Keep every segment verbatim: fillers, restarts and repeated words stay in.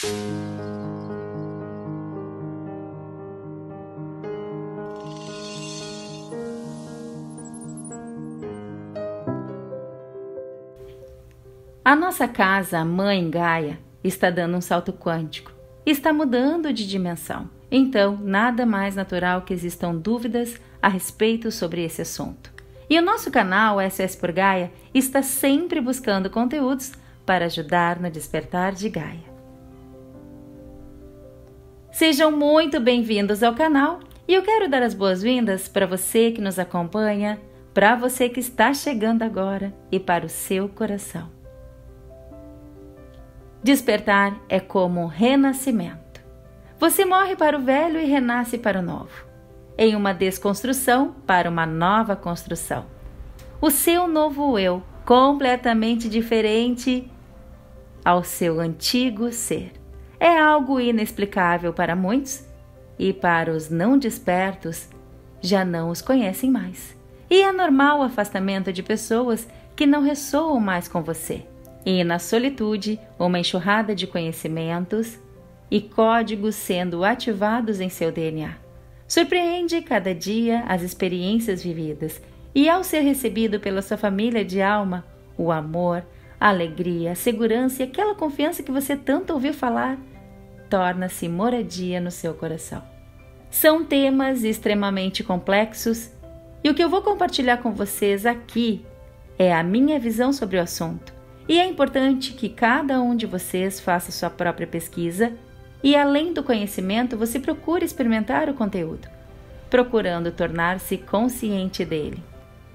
A nossa casa, a Mãe Gaia, está dando um salto quântico, está mudando de dimensão. Então, nada mais natural que existam dúvidas a respeito sobre esse assunto. E o nosso canal S O S por Gaia está sempre buscando conteúdos para ajudar no despertar de Gaia. Sejam muito bem-vindos ao canal e eu quero dar as boas-vindas para você que nos acompanha, para você que está chegando agora e para o seu coração. Despertar é como um renascimento. Você morre para o velho e renasce para o novo. Em uma desconstrução para uma nova construção. O seu novo eu, completamente diferente ao seu antigo ser. É algo inexplicável para muitos e para os não despertos já não os conhecem mais. E é normal o afastamento de pessoas que não ressoam mais com você. E na solitude, uma enxurrada de conhecimentos e códigos sendo ativados em seu D N A. Surpreende cada dia as experiências vividas e ao ser recebido pela sua família de alma, o amor, a alegria, a segurança e aquela confiança que você tanto ouviu falar, torna-se moradia no seu coração. São temas extremamente complexos e o que eu vou compartilhar com vocês aqui é a minha visão sobre o assunto. E é importante que cada um de vocês faça sua própria pesquisa e, além do conhecimento, você procure experimentar o conteúdo, procurando tornar-se consciente dele.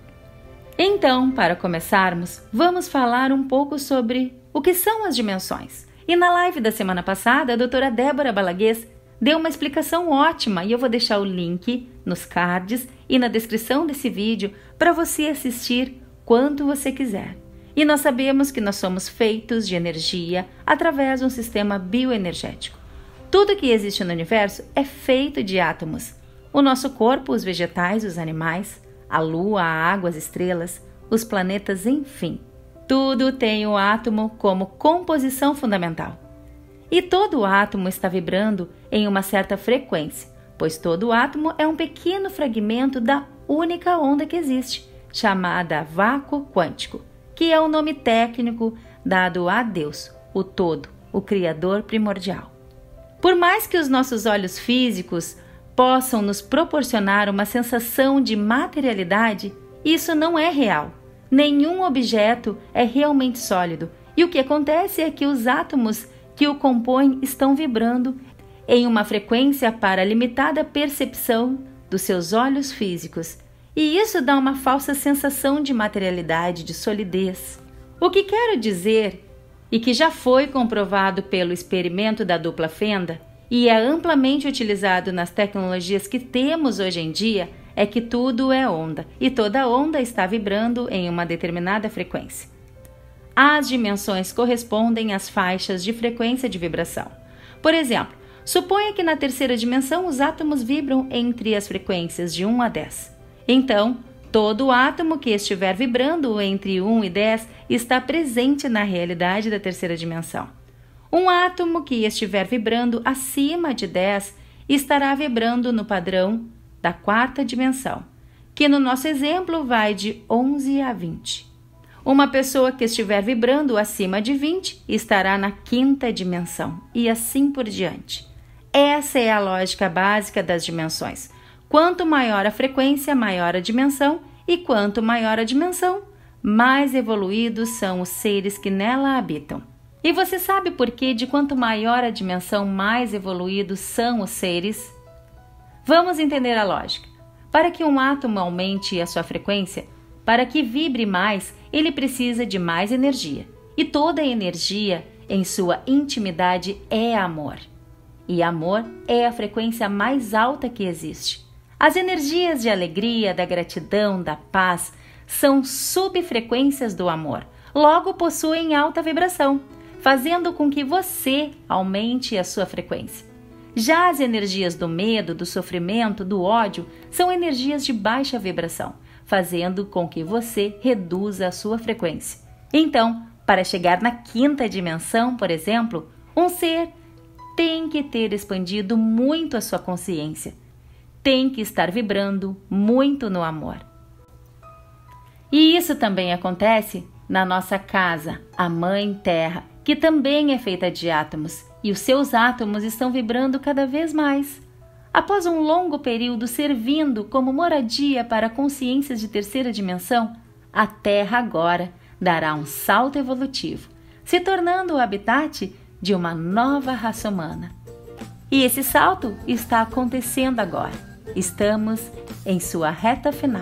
Então, para começarmos, vamos falar um pouco sobre o que são as dimensões. E na live da semana passada, a doutora Débora Balaguês deu uma explicação ótima e eu vou deixar o link nos cards e na descrição desse vídeo para você assistir quando você quiser. E nós sabemos que nós somos feitos de energia através de um sistema bioenergético. Tudo que existe no universo é feito de átomos. O nosso corpo, os vegetais, os animais, a lua, a água, as estrelas, os planetas, enfim. Tudo tem o átomo como composição fundamental. E todo átomo está vibrando em uma certa frequência, pois todo átomo é um pequeno fragmento da única onda que existe, chamada vácuo quântico, que é o nome técnico dado a Deus, o todo, o Criador primordial. Por mais que os nossos olhos físicos possam nos proporcionar uma sensação de materialidade, isso não é real. Nenhum objeto é realmente sólido, e o que acontece é que os átomos que o compõem estão vibrando em uma frequência para a limitada percepção dos seus olhos físicos. E isso dá uma falsa sensação de materialidade, de solidez. O que quero dizer, e que já foi comprovado pelo experimento da dupla fenda, e é amplamente utilizado nas tecnologias que temos hoje em dia, é que tudo é onda, e toda onda está vibrando em uma determinada frequência. As dimensões correspondem às faixas de frequência de vibração. Por exemplo, suponha que na terceira dimensão os átomos vibram entre as frequências de um a dez. Então, todo átomo que estiver vibrando entre um e dez está presente na realidade da terceira dimensão. Um átomo que estiver vibrando acima de dez estará vibrando no padrão da quarta dimensão, que no nosso exemplo vai de onze a vinte. Uma pessoa que estiver vibrando acima de vinte estará na quinta dimensão e assim por diante. Essa é a lógica básica das dimensões. Quanto maior a frequência, maior a dimensão, e quanto maior a dimensão, mais evoluídos são os seres que nela habitam. E você sabe por que de quanto maior a dimensão, mais evoluídos são os seres? Vamos entender a lógica. Para que um átomo aumente a sua frequência, para que vibre mais, ele precisa de mais energia. E toda energia, em sua intimidade, é amor. E amor é a frequência mais alta que existe. As energias de alegria, da gratidão, da paz são subfrequências do amor, logo possuem alta vibração, fazendo com que você aumente a sua frequência. Já as energias do medo, do sofrimento, do ódio são energias de baixa vibração, fazendo com que você reduza a sua frequência. Então, para chegar na quinta dimensão, por exemplo, um ser tem que ter expandido muito a sua consciência. Tem que estar vibrando muito no amor. E isso também acontece na nossa casa, a Mãe Terra, que também é feita de átomos, e os seus átomos estão vibrando cada vez mais. Após um longo período servindo como moradia para consciências de terceira dimensão, a Terra agora dará um salto evolutivo, se tornando o habitat de uma nova raça humana. E esse salto está acontecendo agora. Estamos em sua reta final.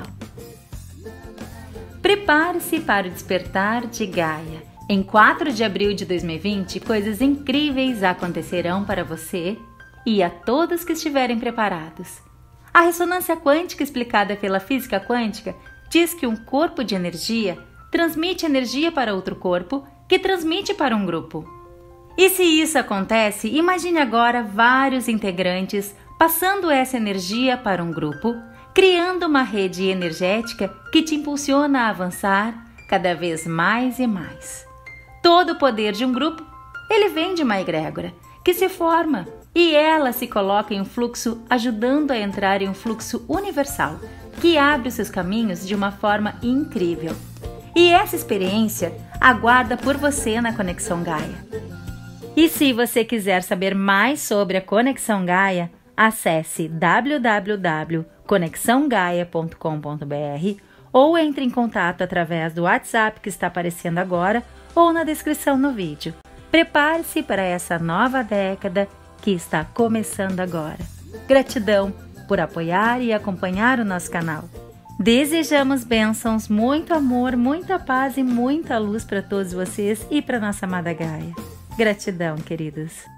Prepare-se para o despertar de Gaia. Em quatro de abril de dois mil e vinte, coisas incríveis acontecerão para você e a todos que estiverem preparados. A ressonância quântica explicada pela física quântica diz que um corpo de energia transmite energia para outro corpo, que transmite para um grupo. E se isso acontece, imagine agora vários integrantes passando essa energia para um grupo, criando uma rede energética que te impulsiona a avançar cada vez mais e mais. Todo o poder de um grupo, ele vem de uma egrégora, que se forma, e ela se coloca em um fluxo, ajudando a entrar em um fluxo universal, que abre os seus caminhos de uma forma incrível. E essa experiência aguarda por você na Conexão Gaia. E se você quiser saber mais sobre a Conexão Gaia, acesse w w w ponto conexão gaia ponto com ponto b r ou entre em contato através do WhatsApp que está aparecendo agora ou na descrição no vídeo. Prepare-se para essa nova década que está começando agora. Gratidão por apoiar e acompanhar o nosso canal. Desejamos bênçãos, muito amor, muita paz e muita luz para todos vocês e para nossa amada Gaia. Gratidão, queridos.